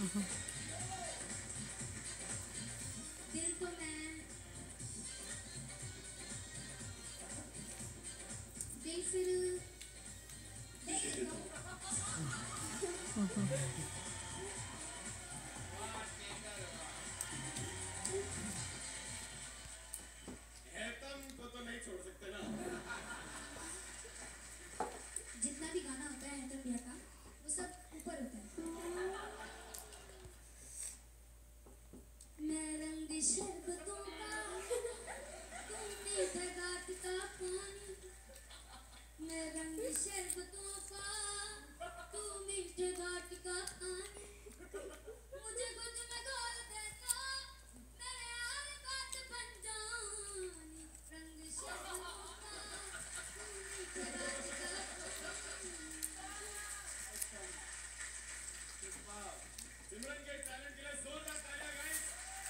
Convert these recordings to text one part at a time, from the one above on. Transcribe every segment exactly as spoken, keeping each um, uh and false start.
दिल तो मैं दिल फिर दे देता हूँ। तुमको तो नहीं छोड़ सकते ना। जितना भी गाना होता है हैदर भैया का वो सब ऊपर होता है। मैं रंग शरबतों का तुमने घाट का पानी, मैं रंग शरबतों का तू मीठे घाट का पानी, मुझे कुछ न घोल देता मेरे हर बात बन जानी, रंग शरबतों का तू मीठे घाट का पानी। सिमरन के टैलेंट के लिए जोरदार तालियां गाइस।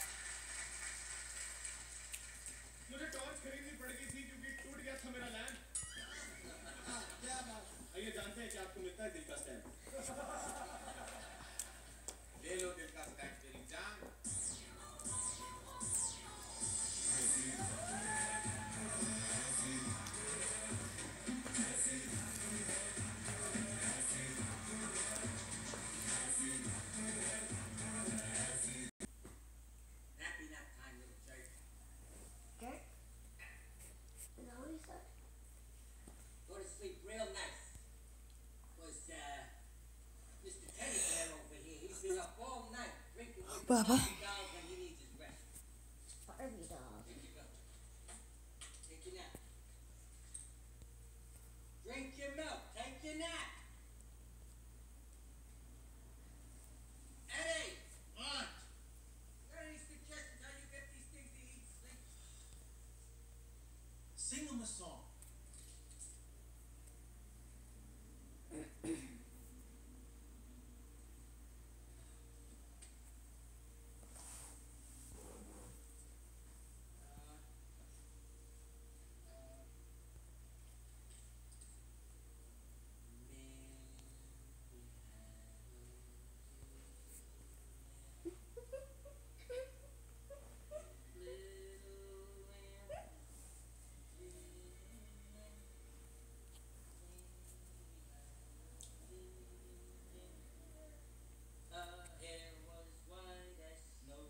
मुझे टॉर्च खरीदनी पड़ गई थी क्योंकि टूट गया था मेरा लैंप। क्या बात? आइए जानते हैं कि आपको मिलता है दिल का स्टैंड। ले लो दिल का स्टैंड मेरी जान। Happy nap time, little jerk. Jerk? Is that what he said? Go to sleep real nice. Was uh, Mister Teddy Bear over here? He's been up all night drinking with the Baba. Barbie dolls and he needs his rest. Barbie doll. Here you go. Take your nap. Drink your milk. Take your nap. Eddie! What? Got any suggestions how you get these things to eat sleep? Sing them a song. Her hair was white as snow.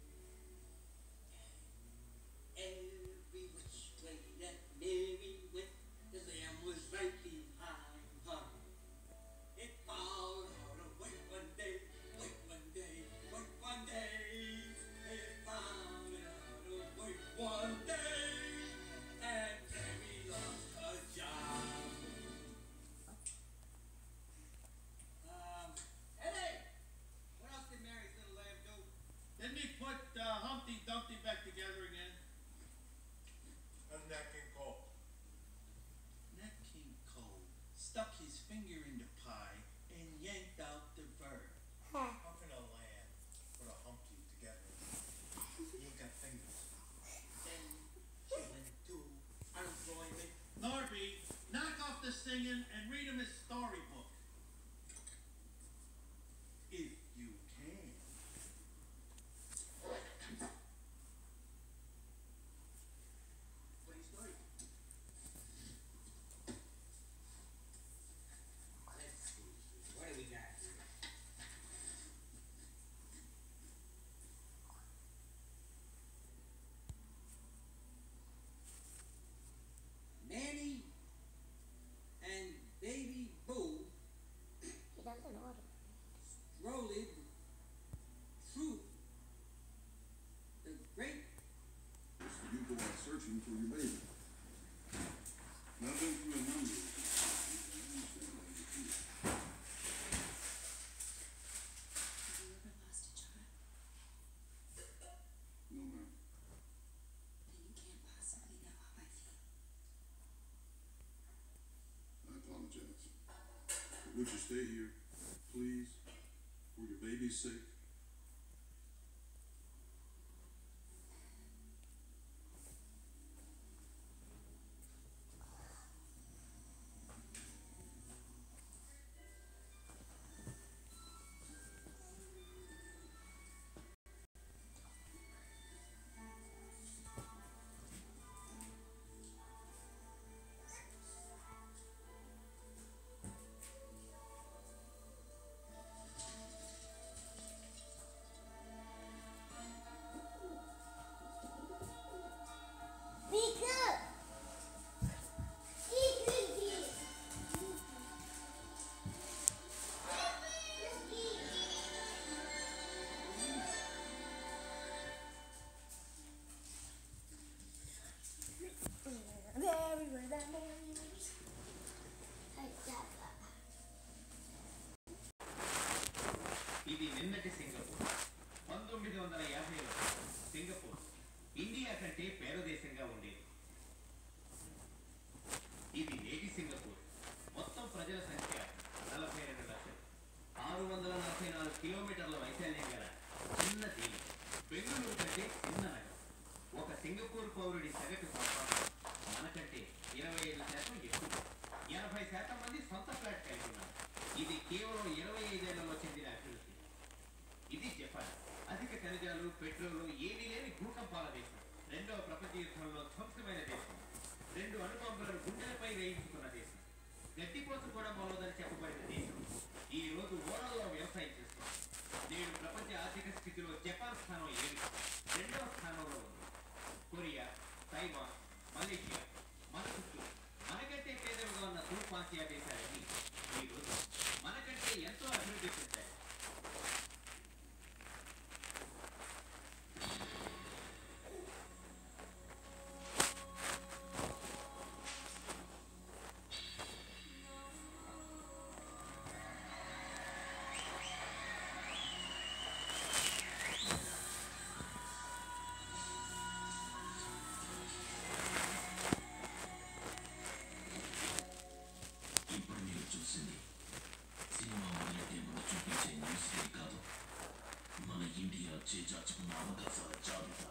Every which way that Mary went, the lamb was right behind her. It found her away one day, wait one day, wait one day. It found her away one day, and Mary lost her job. Um, Eddie! What else did Mary's little lamb do? Didn't he put uh, Humpty Dumpty back together again? And Nat King Cole. Nat King Cole stuck his finger in the pie and yanked out the bird. How can a lamb put a Humpty together? He ain't got fingers. Then she went to unemployment. Norby, knock off the singing and read him his storybook. If you can. What do you story? Let's see. What do we got here? Nanny and baby Boo He doesn't order. strolling through the great You go out searching for your baby. Nothing from the numbers. Have you ever lost a child? No, ma'am. Then you can't possibly know how I feel. I apologize. Would you stay here, please, for your baby's sake? కిలోమీటర్ల వైశాల్యం గల చిన్న దీవి. బెంగళూరు కంటే చిన్న నగరం. ఒక Singapore పౌరుడి సగటు సంపాదన మనకంటే ఇరవై ఐదు శాతం ఎక్కువ. ఎనభై శాతం మంది సొంత ఫ్లాట్ కలిగి ఉన్నారు. ఇది కేవలం ఇరవై ఐదేళ్లలో చెందిన అభివృద్ధి. ఇది జపాన్. అధిక ఖనిజాలు, పెట్రోలు ఏమీ లేని భూకంపాల దేశం. రెండవ ప్రపంచ యుద్ధంలో ధ్వంసమైన దేశం. రెండు అణుబాంబులను గుండెలపై వేయించుకున్న దేశం. గడ్డిపోసు కూడా మొలవదని చెప్పబడిన దేశం ఈ రోజు ఓడల్లో వ్యవసాయం చేస్తుంది. నేడు ప్రపంచ ఆర్థిక స్థితిలో జపాన్ స్థానం ఏడు. రెండవ స్థానంలో ఉంది కొరియా, తైవాన్, మలేషియా. మన చుట్టూ మనకంటే పేదలుగా ఉన్న తూర్పాసియా దేశాలన్నీ ఈ రోజు మనకంటే ఎంతో అభివృద్ధి చెందాయి. చేర్చుకున్న అవకాశాల జాబితా.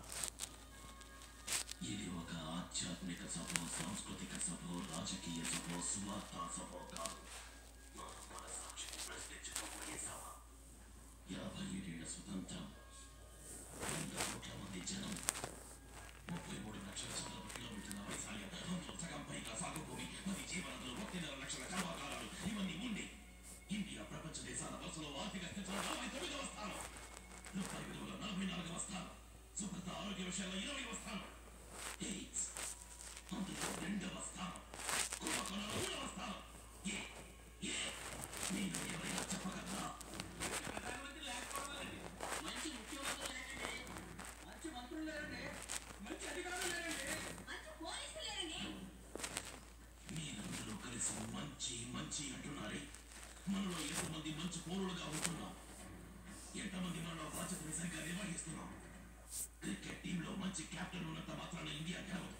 ఇది ఒక ఆధ్యాత్మిక సభ, సాంస్కృతిక సభ, రాజకీయ సభ, సువార్తా సభ కాదు. మన సాక్షిని ప్రశ్నించుకోబోయే సభ. యాభై ఏడేళ్ల స్వతంత్రం, వంద కోట్ల మంది జనం, ముప్పై మూడు లక్షల చదరపు కిలోమీటర్ల వైశాల్యం, అందులో సగం పైగా సాగు భూమి, పది జీవనదులు, ఒకటిన్నర లక్షల కర్మాగారాలు, ఇవన్నీ ఉండి ఇండియా ప్రపంచ దేశాల వరుసలో ఆర్థిక స్థితిలో నలభై తొమ్మిదవ స్థానం, రూపాయి విలువలో నలభై నాలుగవ స్థానం, శుభ్రత ఆరోగ్య విషయాల్లో ఇరవైవ స్థానం, ఎయిడ్స్ అందులో రెండవ స్థానం, కుంభకోణంలో మూడవ స్థానం. ఏ ఏ నేను ఎవరైనా చెప్పగలరా? ప్రధానమంత్రి లేకపోవడం, మంచి ముఖ్యమంత్రులు లేరండి, మంచి మంత్రులు లేరండి, మంచి అధికారులు లేరండి, మంచి పోలీసులు లేరండి. మీరందరూ కలిసి మంచి మంచి అంటున్నారే, మనలో ఎంతమంది మంచి పౌరులుగా ఉంటున్నాం? ఎంతమంది మనలో బాధ్యతని సరిగ్గా నిర్వహిస్తున్నాం? క్రికెట్ టీంలో మంచి కెప్టెన్ ఉన్నంత మాత్రాన ఇండియా గెలవదు.